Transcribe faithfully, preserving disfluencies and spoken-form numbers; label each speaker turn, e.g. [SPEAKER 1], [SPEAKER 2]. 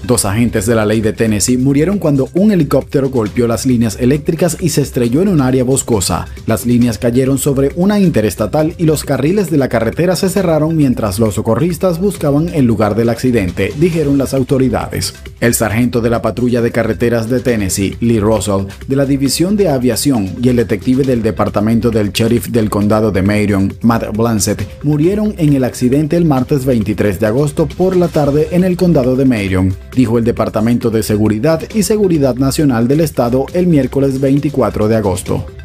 [SPEAKER 1] Dos agentes de la ley de Tennessee murieron cuando un helicóptero golpeó las líneas eléctricas y se estrelló en un área boscosa. Las líneas cayeron sobre una interestatal y los carriles de la carretera se cerraron mientras los socorristas buscaban el lugar del accidente, dijeron las autoridades. El sargento de la patrulla de carreteras de Tennessee, Lee Russell, de la División de Aviación, y el detective del departamento del sheriff del condado de Marion, Matt Blancett, murieron en el accidente el martes veintitrés de agosto por la tarde en el condado de Marion, dijo el Departamento de Seguridad y Seguridad Nacional del estado el miércoles veinticuatro de agosto.